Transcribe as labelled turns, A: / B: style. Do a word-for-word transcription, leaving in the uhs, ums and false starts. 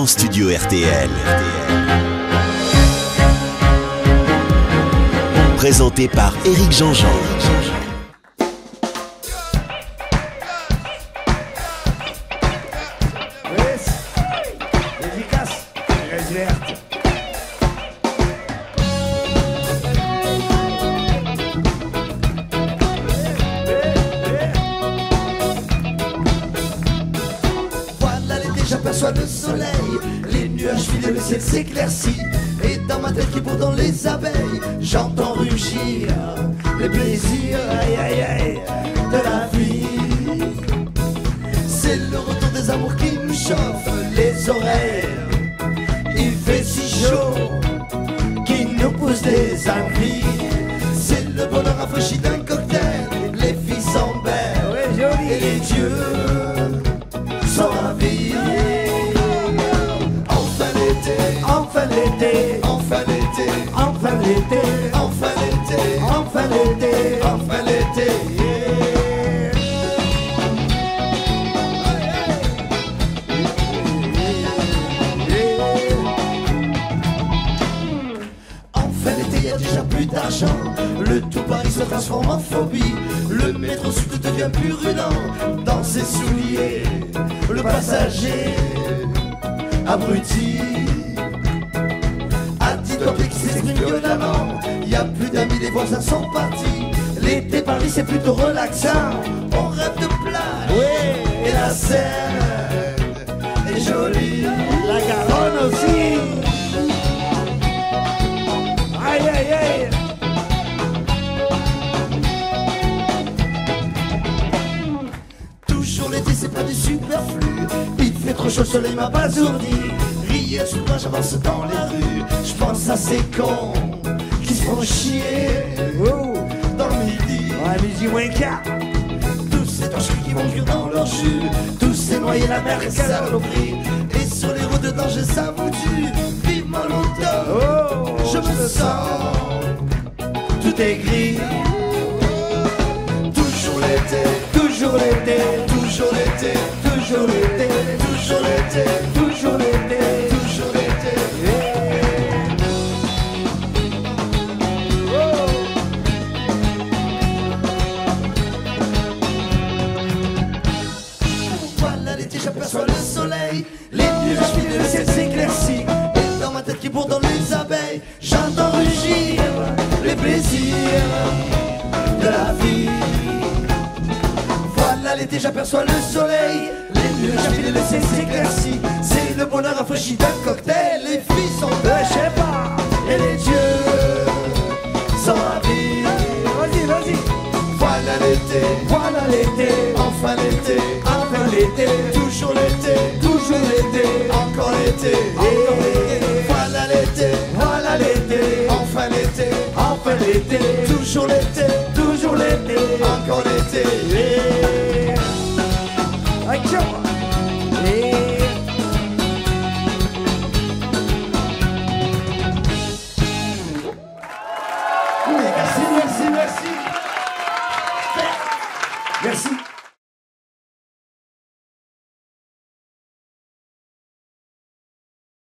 A: studio R T L. Présenté par Éric Jean-Jean.
B: J'aperçois le soleil, les nuages filent, le ciel s'éclaircit. Et dans ma tête qui bourre dans les abeilles, j'entends rugir les plaisirs, aïe aïe aïe, de la vie. C'est le retour des amours qui nous chauffe les oreilles. Il fait si chaud qui nous pousse des envies. C'est le bonheur rafraîchi d'un cocktail, les filles sont belles et les dieux sont ravis. Enfin l'été, enfin l'été, enfin l'été, enfin l'été, enfin l'été, enfin l'été. Enfin l'été, y a déjà plus d'argent. Le tout Paris se transforme en phobie. Le métro sud devient plus prudent. Dans ses souliers, le passager abruti. Qui s'exprime violemment. Y a plus d'amis, les voisins sont partis. L'été Paris c'est plutôt relaxant. On rêve de plage, oui. Et la Seine est jolie. La Garonne aussi. Aïe aïe aïe. Toujours l'été c'est pas du superflu. Il fait trop chaud, le soleil m'a basourdi. Riez sous moi, j'avance dans les rues. Je pense à ces cons qui se font chier oh. Dans le midi. Ouais, midi moins quart. Tous ces torchis qui vont cuire dans leur jus. Tous ces noyés, la mer et saloperie. Et sur les routes de danger, ça vous tue. Vivement l'automne, oh. Je me sens tout est gris. Toujours l'été, toujours l'été, toujours l'été, toujours l'été, toujours l'été, toujours l'été. J'aperçois le soleil, les nuages filent, le ciel s'éclaircit. Et dans ma tête qui bourre dans les abeilles, j'entends rugir les plaisirs de la vie. Voilà l'été, j'aperçois le soleil, les nuages filent, le ciel s'éclaircit. C'est le bonheur rafraîchi d'un cocktail. Les filles sont belles, je sais pas, et les dieux sont ravis. Vas-y, vas-y. Voilà l'été, voilà l'été, enfin l'été, enfin l'été. Toujours l'été, toujours l'été, encore l'été, encore l'été. Voilà l'été, voilà l'été, enfin l'été, enfin l'été. Toujours l'été, toujours l'été, encore l'été. Action. Merci, merci, merci.